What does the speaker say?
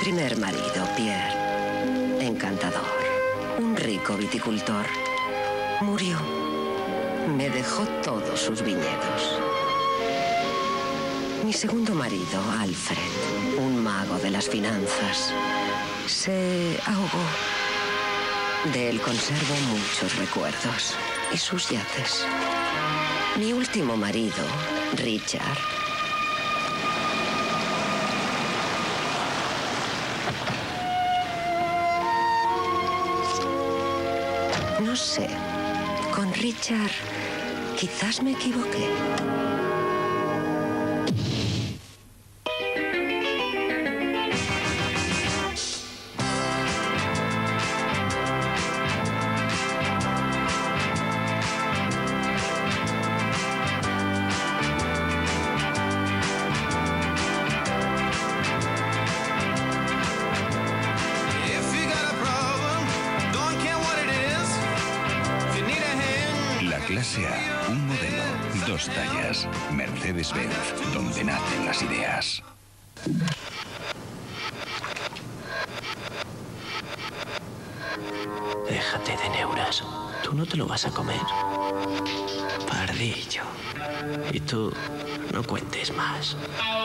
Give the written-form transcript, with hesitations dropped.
primer marido, Pierre, encantador, un rico viticultor, murió. Me dejó todos sus viñedos. Mi segundo marido, Alfred, un mago de las finanzas, se ahogó. De él conservo muchos recuerdos y sus yates. Mi último marido, Richard, no sé, con Richard quizás me equivoqué. Clase A, un modelo, 2 tallas. Mercedes-Benz, donde nacen las ideas. Déjate de neuras. Tú no te lo vas a comer. Pardillo. Y tú no cuentes más.